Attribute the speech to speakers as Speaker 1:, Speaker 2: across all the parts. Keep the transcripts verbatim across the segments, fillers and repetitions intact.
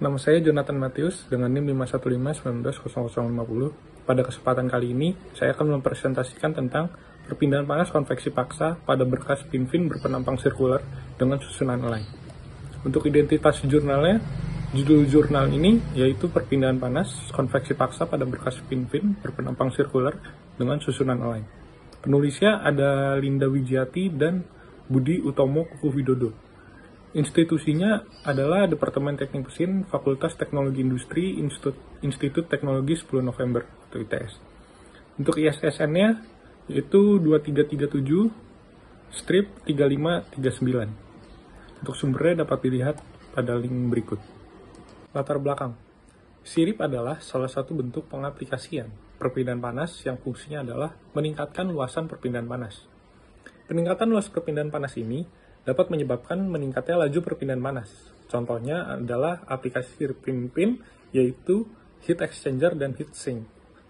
Speaker 1: Nama saya Jonathan Matius dengan NIM lima satu lima satu sembilan nol nol lima nol. Pada kesempatan kali ini, saya akan mempresentasikan tentang perpindahan panas konveksi paksa pada berkas pinfin berpenampang sirkular dengan susunan align. Untuk identitas jurnalnya, judul jurnal ini yaitu perpindahan panas konveksi paksa pada berkas pinfin berpenampang sirkular dengan susunan align. Penulisnya ada Linda Wijayati dan Budi Utomo Kukuwidodo. Institusinya adalah Departemen Teknik Mesin, Fakultas Teknologi Industri, Institut, Institut Teknologi sepuluh November atau I T S. Untuk I S S N-nya yaitu dua tiga tiga tujuh strip tiga lima tiga sembilan. Untuk sumbernya dapat dilihat pada link berikut. Latar belakang. Sirip adalah salah satu bentuk pengaplikasian perpindahan panas yang fungsinya adalah meningkatkan luasan perpindahan panas. Peningkatan luas perpindahan panas ini dapat menyebabkan meningkatnya laju perpindahan panas. Contohnya adalah aplikasi sirip pinfin, yaitu heat exchanger dan heat sink.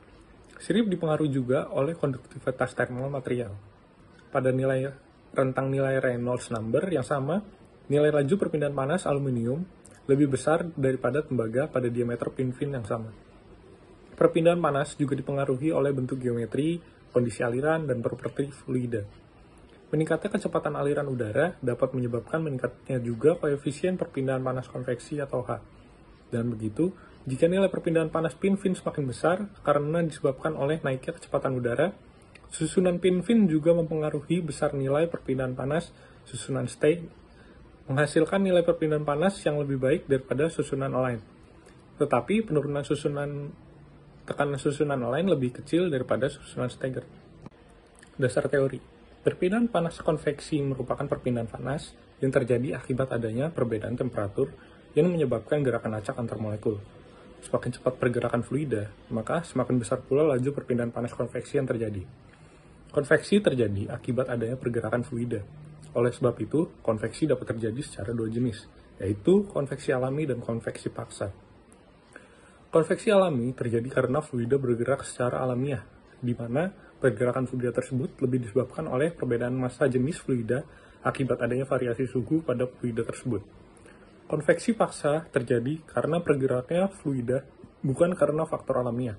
Speaker 1: Sirip dipengaruhi juga oleh konduktivitas thermal material. Pada nilai rentang nilai Reynolds number yang sama, nilai laju perpindahan panas aluminium lebih besar daripada tembaga pada diameter pinfin yang sama. Perpindahan panas juga dipengaruhi oleh bentuk geometri, kondisi aliran, dan properti fluida. Meningkatnya kecepatan aliran udara dapat menyebabkan meningkatnya juga koefisien perpindahan panas konveksi atau H. Dan begitu, jika nilai perpindahan panas pinfin semakin besar karena disebabkan oleh naiknya kecepatan udara, susunan pinfin juga mempengaruhi besar nilai perpindahan panas susunan stay, menghasilkan nilai perpindahan panas yang lebih baik daripada susunan align. Tetapi penurunan susunan tekanan susunan align lebih kecil daripada susunan stagger. Dasar teori. Perpindahan panas konveksi merupakan perpindahan panas yang terjadi akibat adanya perbedaan temperatur yang menyebabkan gerakan acak antar molekul. Semakin cepat pergerakan fluida, maka semakin besar pula laju perpindahan panas konveksi yang terjadi. Konveksi terjadi akibat adanya pergerakan fluida. Oleh sebab itu, konveksi dapat terjadi secara dua jenis, yaitu konveksi alami dan konveksi paksa. Konveksi alami terjadi karena fluida bergerak secara alamiah, di mana pergerakan fluida tersebut lebih disebabkan oleh perbedaan massa jenis fluida akibat adanya variasi suhu pada fluida tersebut. Konveksi paksa terjadi karena pergeraknya fluida bukan karena faktor alamiah.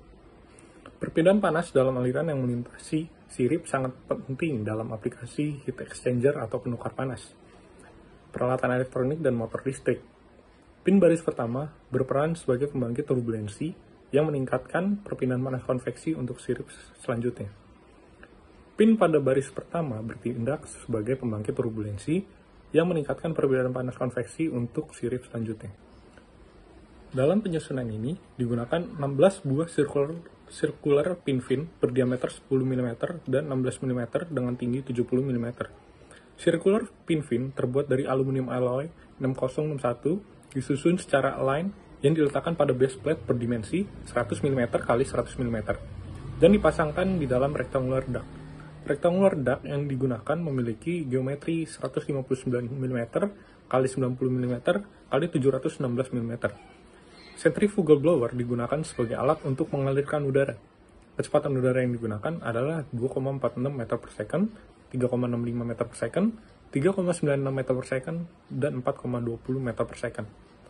Speaker 1: Perpindahan panas dalam aliran yang melintasi sirip sangat penting dalam aplikasi heat exchanger atau penukar panas, peralatan elektronik, dan motor listrik. Pin baris pertama berperan sebagai pembangkit turbulensi yang meningkatkan perpindahan panas konveksi untuk sirip selanjutnya. Pin pada baris pertama bertindak sebagai pembangkit turbulensi yang meningkatkan perpindahan panas konveksi untuk sirip selanjutnya. Dalam penyusunan ini digunakan enam belas buah circular, circular pinfin berdiameter sepuluh milimeter dan enam belas milimeter dengan tinggi tujuh puluh milimeter. Circular pinfin terbuat dari aluminium alloy enam nol enam satu disusun secara align yang diletakkan pada base plate berdimensi seratus milimeter kali seratus milimeter dan dipasangkan di dalam rectangular duct. Rectangular duct yang digunakan memiliki geometri seratus lima puluh sembilan milimeter kali sembilan puluh milimeter kali tujuh ratus enam belas milimeter. Centrifugal blower digunakan sebagai alat untuk mengalirkan udara. Kecepatan udara yang digunakan adalah dua koma empat enam meter per second, tiga koma enam lima meter per second, tiga koma sembilan enam meter per second, dan empat koma dua puluh meter per second.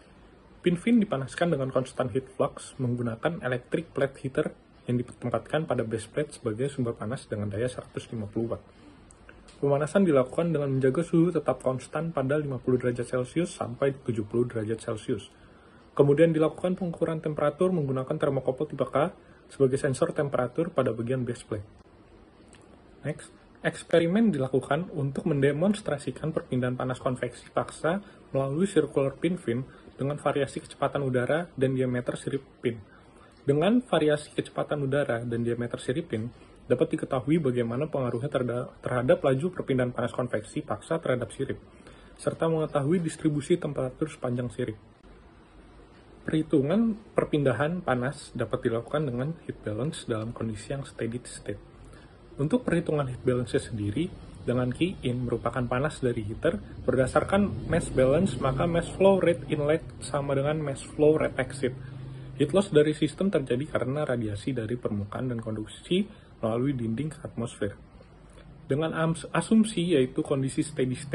Speaker 1: Pinfin dipanaskan dengan konstan heat flux menggunakan electric plate heater yang ditempatkan pada base plate sebagai sumber panas dengan daya seratus lima puluh watt. Pemanasan dilakukan dengan menjaga suhu tetap konstan pada lima puluh derajat Celcius sampai tujuh puluh derajat Celcius. Kemudian dilakukan pengukuran temperatur menggunakan termokouple tipe K sebagai sensor temperatur pada bagian base plate. Next, eksperimen dilakukan untuk mendemonstrasikan perpindahan panas konveksi paksa melalui circular pinfin dengan variasi kecepatan udara dan diameter sirip pin. Dengan variasi kecepatan udara dan diameter sirip pin, dapat diketahui bagaimana pengaruhnya terhadap laju perpindahan panas konveksi paksa terhadap sirip, serta mengetahui distribusi temperatur sepanjang sirip. Perhitungan perpindahan panas dapat dilakukan dengan heat balance dalam kondisi yang steady state. Untuk perhitungan heat balance sendiri, dengan key in merupakan panas dari heater, berdasarkan mass balance maka mass flow rate inlet sama dengan mass flow rate exit. Heat loss dari sistem terjadi karena radiasi dari permukaan dan konduksi melalui dinding ke atmosfer. Dengan asumsi yaitu kondisi steady state,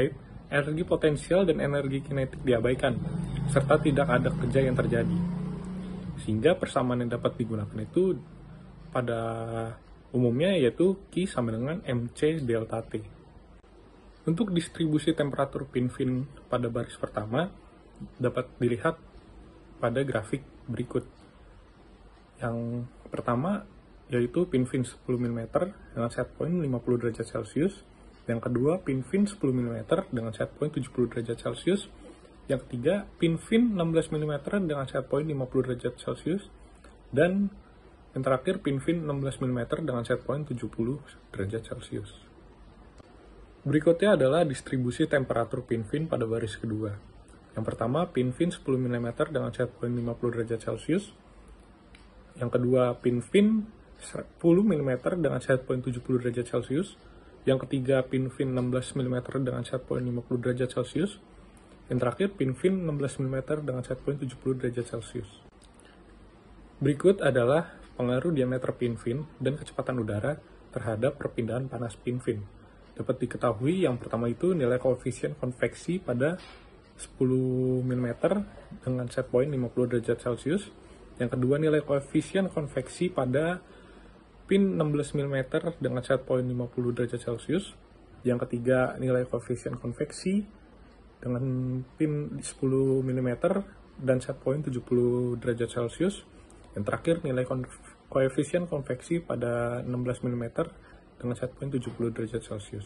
Speaker 1: energi potensial dan energi kinetik diabaikan, serta tidak ada kerja yang terjadi. Sehingga persamaan yang dapat digunakan itu pada umumnya yaitu Q sama dengan M C delta T. Untuk distribusi temperatur pin-fin pada baris pertama dapat dilihat pada grafik berikut. Yang pertama yaitu pin-fin sepuluh milimeter dengan set point lima puluh derajat Celcius. Yang kedua, pin-fin sepuluh milimeter dengan set point tujuh puluh derajat Celcius. Yang ketiga, pin-fin enam belas milimeter dengan set point lima puluh derajat Celcius. Dan yang terakhir, pin-fin enam belas milimeter dengan set point tujuh puluh derajat Celcius. Berikutnya adalah distribusi temperatur pin-fin pada baris kedua. Yang pertama, pin-fin sepuluh milimeter dengan set point lima puluh derajat Celcius. Yang kedua, pin-fin sepuluh milimeter dengan set point tujuh puluh derajat Celcius. Yang ketiga, pin-fin enam belas milimeter dengan set point lima puluh derajat Celcius. Yang terakhir, pin-fin enam belas milimeter dengan set point tujuh puluh derajat Celcius. Berikut adalah pengaruh diameter pin-fin dan kecepatan udara terhadap perpindahan panas pin-fin. Dapat diketahui yang pertama itu nilai koefisien konveksi pada sepuluh milimeter dengan set point lima puluh derajat Celcius. Yang kedua, nilai koefisien konveksi pada pin enam belas milimeter dengan set point lima puluh derajat Celcius. Yang ketiga, nilai koefisien konveksi dengan pin sepuluh milimeter dan set point tujuh puluh derajat Celcius. Yang terakhir, nilai koefisien konveksi pada enam belas milimeter dengan set point tujuh puluh derajat Celcius.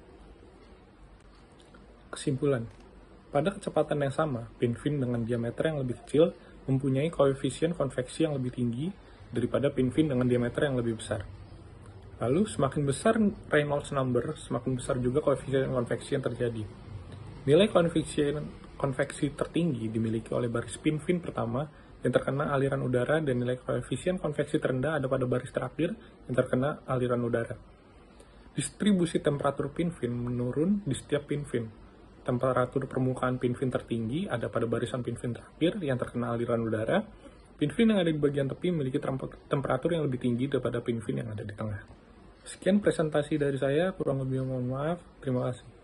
Speaker 1: Kesimpulan, pada kecepatan yang sama, pin-fin dengan diameter yang lebih kecil mempunyai koefisien konveksi yang lebih tinggi daripada pin-fin dengan diameter yang lebih besar. Lalu, semakin besar Reynolds number, semakin besar juga koefisien konveksi yang terjadi. Nilai koefisien konveksi tertinggi dimiliki oleh baris pin-fin pertama yang terkena aliran udara, dan nilai koefisien konveksi terendah ada pada baris terakhir yang terkena aliran udara. Distribusi temperatur pin-fin menurun di setiap pin-fin. Temperatur permukaan pin-fin tertinggi ada pada barisan pin-fin terakhir yang terkena aliran udara. Pin-fin yang ada di bagian tepi memiliki temperatur yang lebih tinggi daripada pin-fin yang ada di tengah. Sekian presentasi dari saya, kurang lebih mohon maaf. Terima kasih.